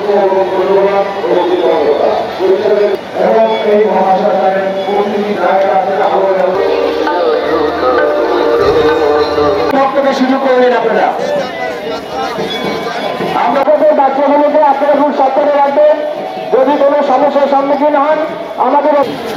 সুযোগ করে নিন আপনারা। আমরা বাচ্চাগুলোকে আপনারা খুব সাবধানে রাখবেন। যদি কোনো সমস্যার সম্মুখীন হন আমাদের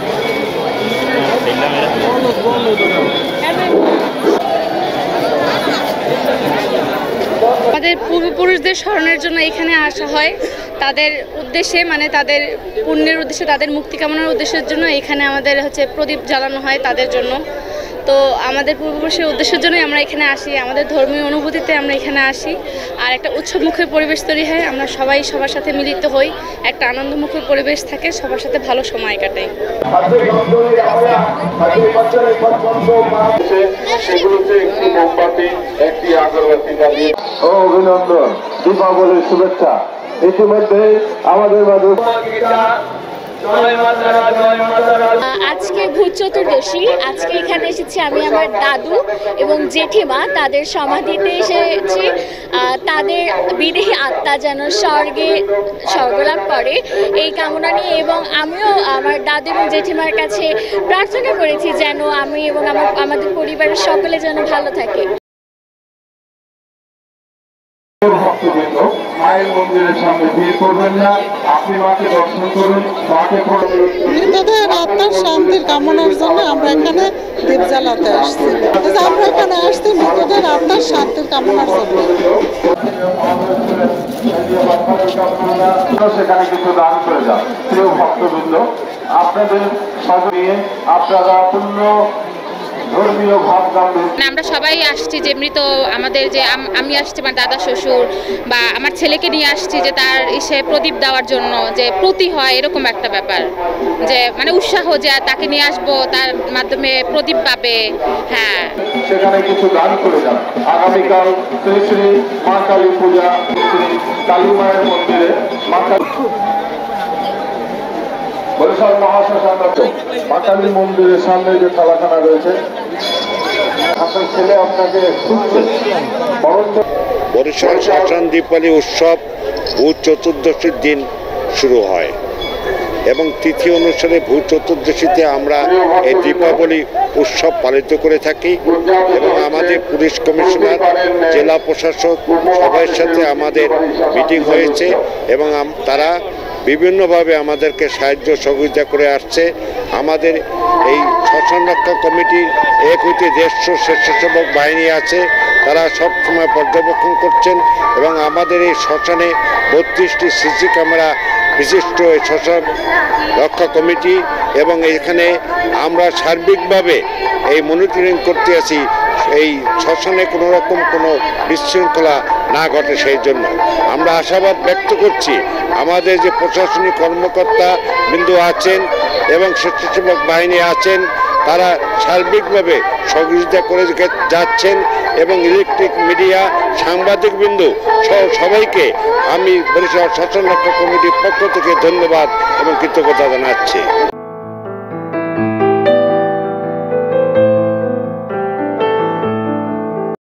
আমাদের পূর্বপুরুষদের স্মরণের জন্য এখানে আসা হয়, তাদের উদ্দেশ্যে মানে তাদের পুণ্যের উদ্দেশ্যে, তাদের মুক্তি কামনার উদ্দেশ্যের জন্য এখানে আমাদের প্রদীপ জ্বালানো হয় তাদের জন্য। তো আমাদের পূর্বপুরুষের উদ্দেশ্যের জন্যই আমরা এখানে আসি, আমাদের ধর্মীয় অনুভূতিতে আমরা এখানে আসি। আর একটা উৎসবমুখী পরিবেশ তৈরি হয়, আমরা সবাই সবার সাথে মিলিত হই, একটা আনন্দমুখী পরিবেশ থাকে, সবার সাথে ভালো সময় কাটাই। অভিনন্দন, দীপাবলির শুভেচ্ছা। ইতিমধ্যে আমাদের মাঝে আজকে ভূত চতুর্দশী। আজকে এখানে এসেছি আমি আমার দাদু এবং জেঠিমা, তাদের সমাধিতে এসেছি। তাদের বিদেহী আত্মা যেন স্বর্গে স্বর্গলাভ করে এই কামনা নিয়ে, এবং আমিও আমার দাদু এবং জেঠিমার কাছে প্রার্থনা করেছি যেন আমি এবং আমাদের পরিবারের সকলে যেন ভালো থাকে। মায়ের মন্দিরের সামনে ভিড় করবেন না, আপনি মাকে দর্শন করুন। মৃতদের আত্মার শান্তির কামনার জন্য আমরা এখানে দীপ জ্বালাতে আসছি। আমরা এখানে আসছি মৃতদের আত্মার শান্তির কামনার জন্য। সেখানে কিছু দান করে যান। প্রিয় ভক্তবৃন্দ, আপনাদের সব নিয়ে আপনারা পূর্ণ আমরা সবাই আসছি যে মৃত আমাদের যে আমি আসছি আমার দাদা শ্বশুর বা আমার ছেলেকে নিয়ে আসছি যে তার ইসে প্রদীপ দেওয়ার জন্য, যে প্রতি হয় এরকম একটা ব্যাপার, যে মানে উৎসাহ যে তাকে নিয়ে আসবো, তার মাধ্যমে প্রদীপ পাবে। হ্যাঁ, সেখানে কিছু দান করে যান। আগামীকাল শ্রী শ্রী মা কালী পূজা, শ্রী কালী মায়ের মন্দিরে মা বরিশাল মহাশ্মশান মা কালী মন্দিরের সামনে যে থালাখানা রয়েছে, আপনার ছেলে আপনাকে বরিশাল শ্মশান দীপাবলি উৎসব ভূত চতুর্দশীর দিন শুরু হয় এবং তিথি অনুসারে ভূত চতুর্দশীতে আমরা এই দীপাবলি উৎসব পালিত করে থাকি এবং আমাদের পুলিশ কমিশনার, জেলা প্রশাসক সবার সাথে আমাদের মিটিং হয়েছে এবং তারা বিভিন্নভাবে আমাদেরকে সাহায্য সহযোগিতা করে আসছে। আমাদের এই শ্মশান রক্ষা কমিটির 1-150 স্বেচ্ছাসেবক বাহিনী আছে, তারা সব সময় পর্যবেক্ষণ করছেন এবং আমাদের এই শ্মশানে 32টি সিসি ক্যামেরা বিশিষ্ট এই শ্মশান রক্ষা কমিটি, এবং এখানে আমরা সার্বিকভাবে এই মনিটরিং করতে আছি এই শ্মশানে কোনো রকম কোনো বিশৃঙ্খলা না ঘটে। সেই জন্য আমরা আশাবাদ ব্যক্ত করছি আমাদের যে প্রশাসনিক কর্মকর্তা বিন্দু আছেন এবং স্বেচ্ছাসেবক বাহিনী আছেন, তারা সার্বিকভাবে সহযোগিতা করে যাচ্ছেন এবং ইলেকট্রিক মিডিয়া, সাংবাদিকবৃন্দ সহ সবাইকে আমি বরিশাল শ্মশান রক্ষা কমিটির পক্ষ থেকে ধন্যবাদ এবং কৃতজ্ঞতা জানাচ্ছি।